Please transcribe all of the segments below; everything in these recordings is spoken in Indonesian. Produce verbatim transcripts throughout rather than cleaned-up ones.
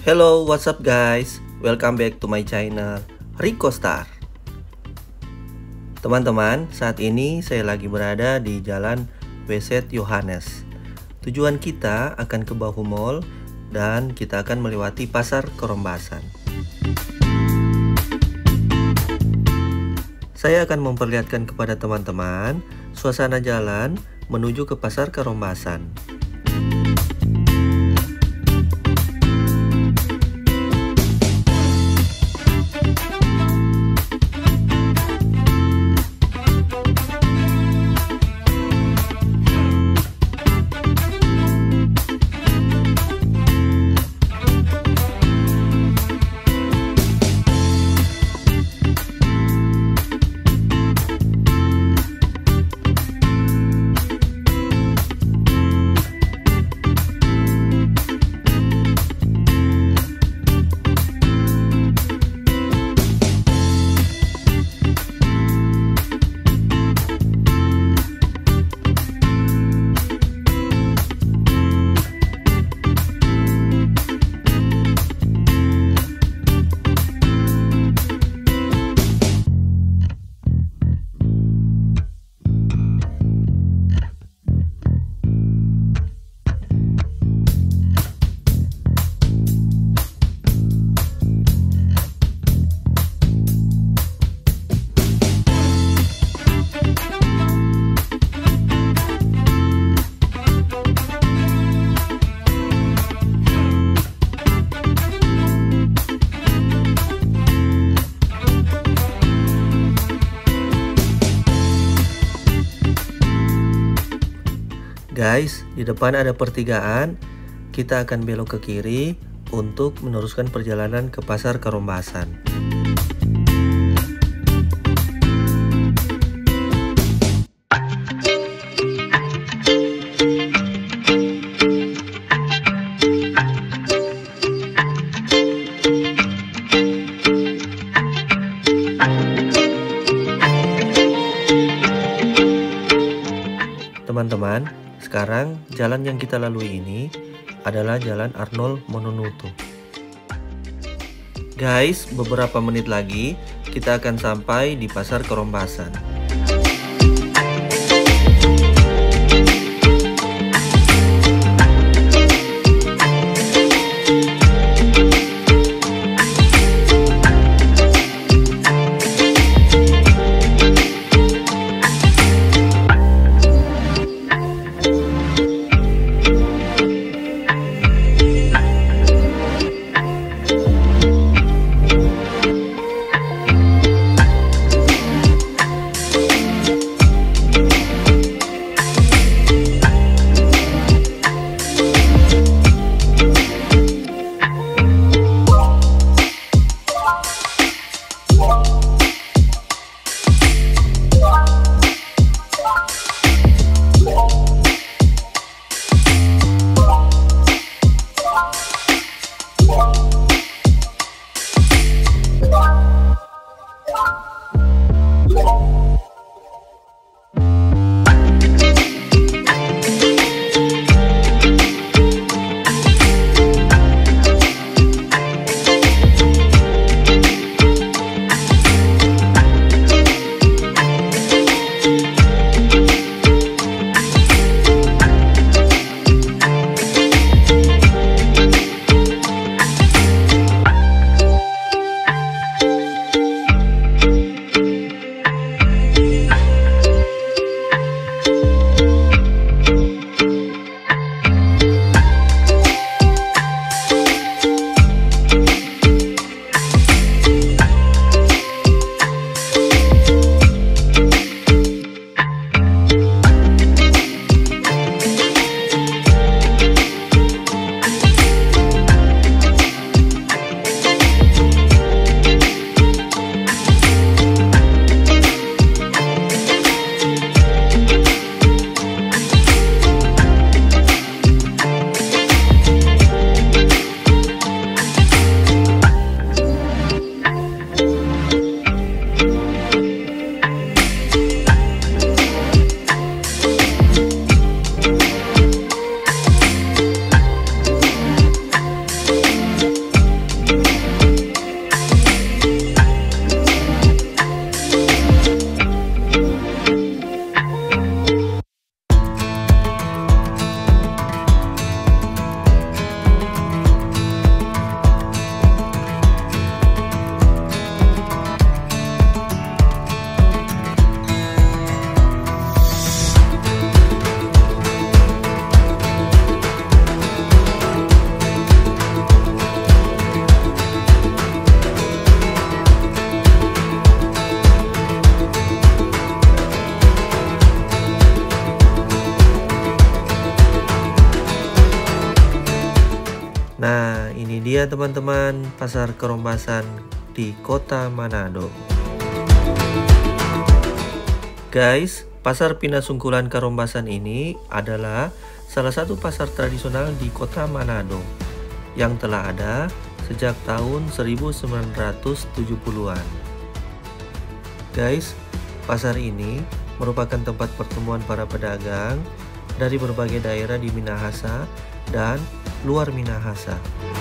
Hello, what's up guys? Welcome back to my channel Rico Star. Teman-teman, saat ini saya lagi berada di Jalan W Z Yohanes. Tujuan kita akan ke Bahu Mall dan kita akan melewati Pasar Kerombasan. Saya akan memperlihatkan kepada teman-teman suasana jalan menuju ke Pasar Kerombasan. Guys, di depan ada pertigaan. Kita akan belok ke kiri untuk meneruskan perjalanan ke Pasar Kerombasan. Teman-teman, sekarang jalan yang kita lalui ini adalah Jalan Arnold Mononuto. Guys, beberapa menit lagi kita akan sampai di Pasar Kerombasan. Ini dia teman-teman, pasar Kerombasan di Kota Manado. Guys, pasar Pinasungkulan Kerombasan ini adalah salah satu pasar tradisional di Kota Manado yang telah ada sejak tahun seribu sembilan ratus tujuh puluhan. Guys, pasar ini merupakan tempat pertemuan para pedagang dari berbagai daerah di Minahasa dan luar Minahasa.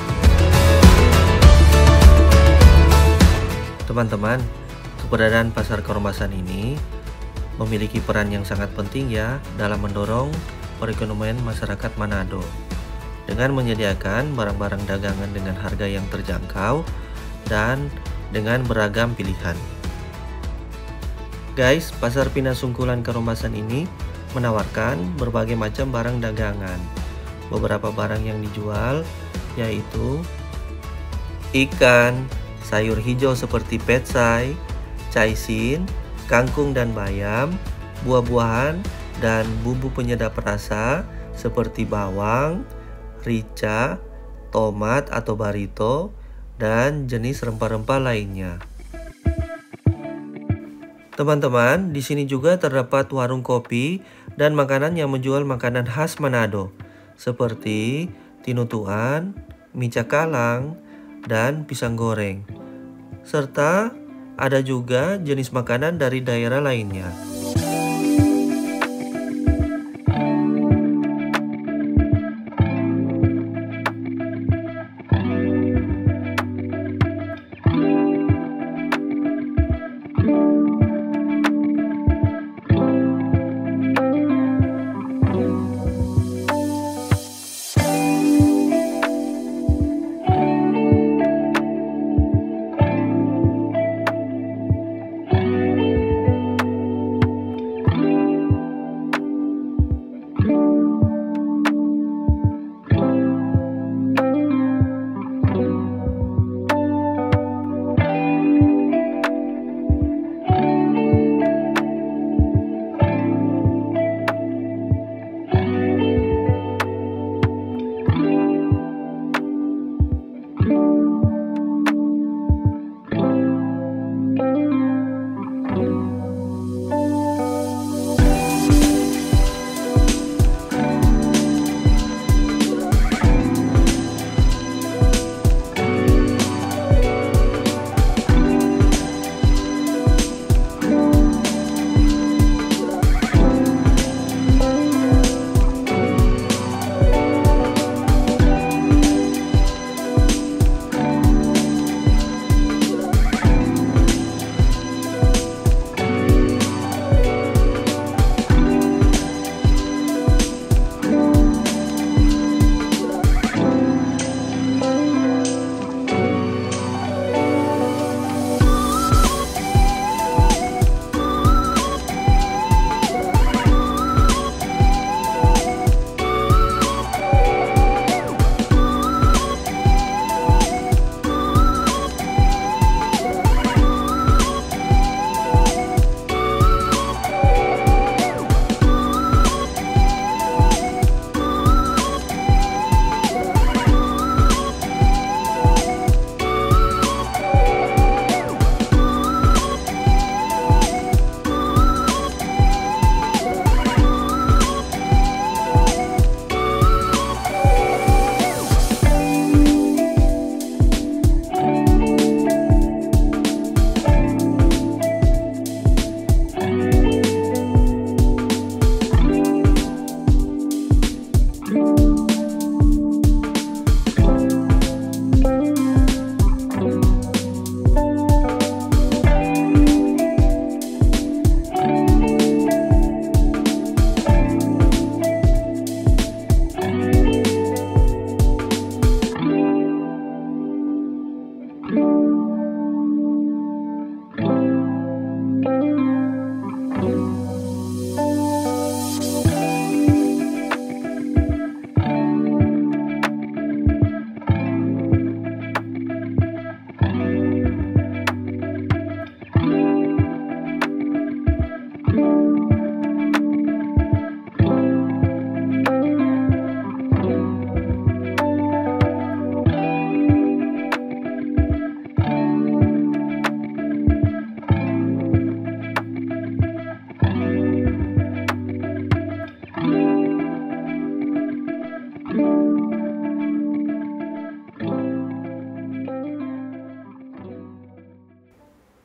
Teman-teman, keberadaan pasar Kerombasan ini memiliki peran yang sangat penting ya dalam mendorong perekonomian masyarakat Manado dengan menyediakan barang-barang dagangan dengan harga yang terjangkau dan dengan beragam pilihan. Guys, pasar Pinasungkulan Kerombasan ini menawarkan berbagai macam barang dagangan. Beberapa barang yang dijual yaitu ikan, sayur hijau seperti pecai, caisin, kangkung dan bayam, buah-buahan, dan bumbu penyedap rasa seperti bawang, rica, tomat atau barito, dan jenis rempah-rempah lainnya. Teman-teman, di sini juga terdapat warung kopi dan makanan yang menjual makanan khas Manado seperti tinutuan, mie cakalang, dan pisang goreng. Serta ada juga jenis makanan dari daerah lainnya.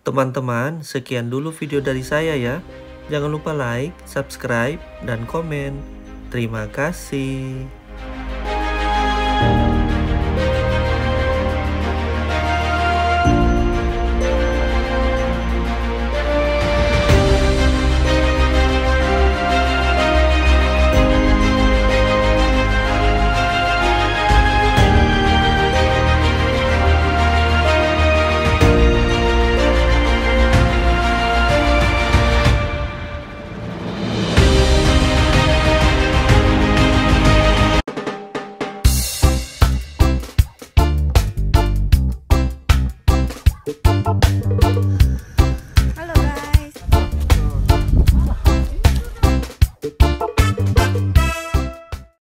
Teman-teman, sekian dulu video dari saya ya. Jangan lupa like, subscribe, dan komen. Terima kasih.